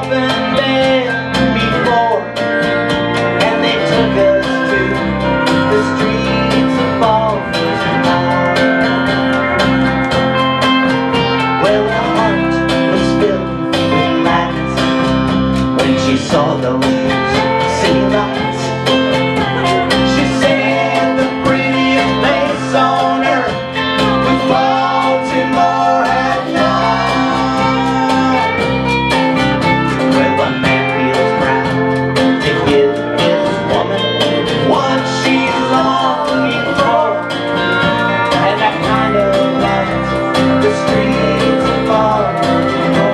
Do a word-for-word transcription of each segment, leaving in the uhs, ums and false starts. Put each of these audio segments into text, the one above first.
been there before, and they took us to the streets of Baltimore. Well, her heart was filled with gladness when she saw those city lights. She said the prettiest place on earth was Baltimore at night. Well, a man feels proud to give his woman what she's longing for, and that kind of light, the streets of Baltimore.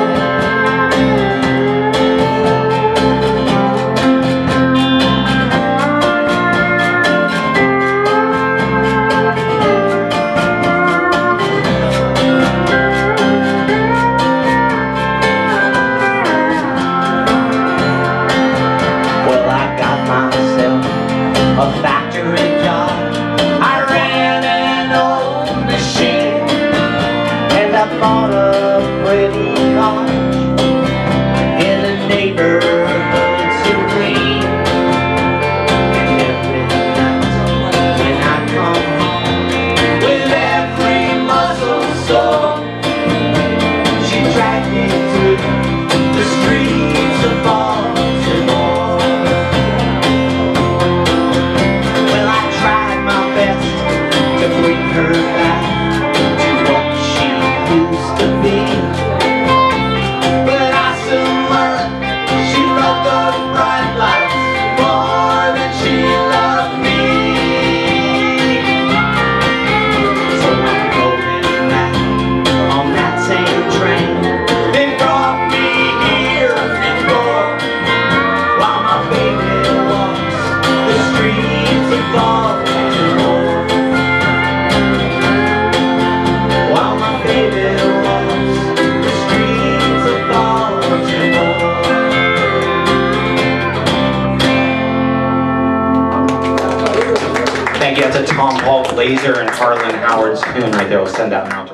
A factory job, I ran an old machine, and I bought a pretty cottage in a neighborhood so clean. And every night when I come home with every muscle sore, she dragged me through the streets of Baltimore. Bring her back to what she used to be, but I soon learned she loved those bright lights more than she loved me. So I'm going back on that same train that brought me here before, while my baby walks the streets of Baltimore. Thank you. That's a Tom Paul Glaser and Harlan Howard's tune right there. We'll send that out.